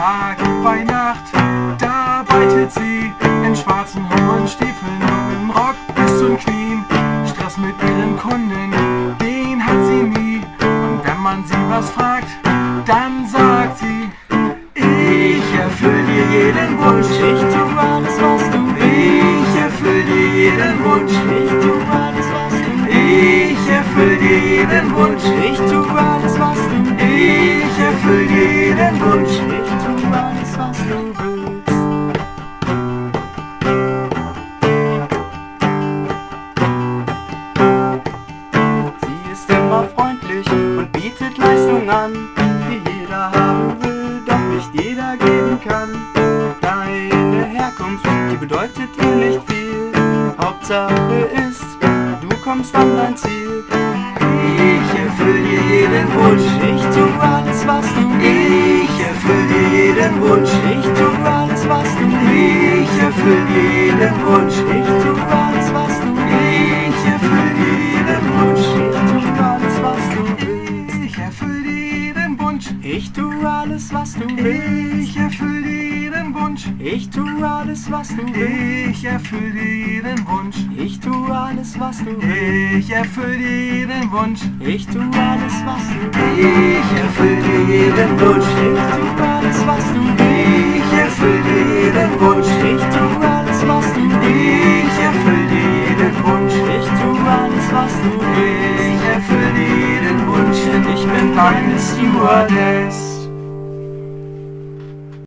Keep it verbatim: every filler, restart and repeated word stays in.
Tag, bei Nacht, da arbeitet sie in schwarzen hohen Stiefeln und im Rock bis zum Knien. Stress mit ihren Kunden, den hat sie nie. Und wenn man sie was fragt, dann sagt sie: Ich erfüll dir jeden Wunsch, ich tu alles, was du willst. Ich erfüll dir jeden Wunsch, ich tu alles, was du willst. Ich erfüll dir jeden Wunsch, ich tu alles, was du willst. Ich erfüll dir jeden Wunsch, ich tu alles, was du willst. Sie ist immer freundlich und bietet Leistung an, die jeder haben will, doch nicht jeder geben kann. Deine Herkunft, die bedeutet dir nicht viel. Hauptsache ist, du kommst an dein Ziel. Ich erfüll dir jeden Wunsch, ich tu alles, was du willst. Ich erfüll dir jeden Wunsch, ich tu alles, was du willst. Ich erfüll dir jeden Wunsch, ich tu alles, was du willst. Ich erfüll dir jeden Wunsch, ich tu alles, was du willst. Ich erfüll dir jeden Wunsch, ich tu alles, was du willst. Ich erfüll dir jeden Wunsch, ich tu alles, was du willst. Ich erfüll dir jeden Wunsch, ich tu alles, was du willst. Ich erfüll dir jeden Wunsch, ich tu alles, was du willst. Ich erfüll dir jeden Wunsch, ich tu alles, was du willst. Ich erfüll dir jeden Wunsch,